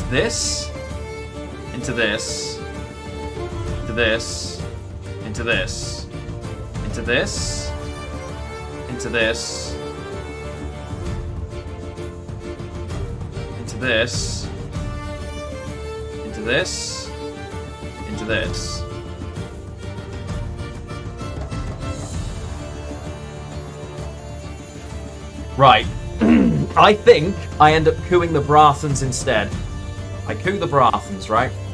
this, into this, into this, into this, into this, into this, into this, into this, into this. Right. I think I end up cooing the Brathens instead. I coo the Brathens, right?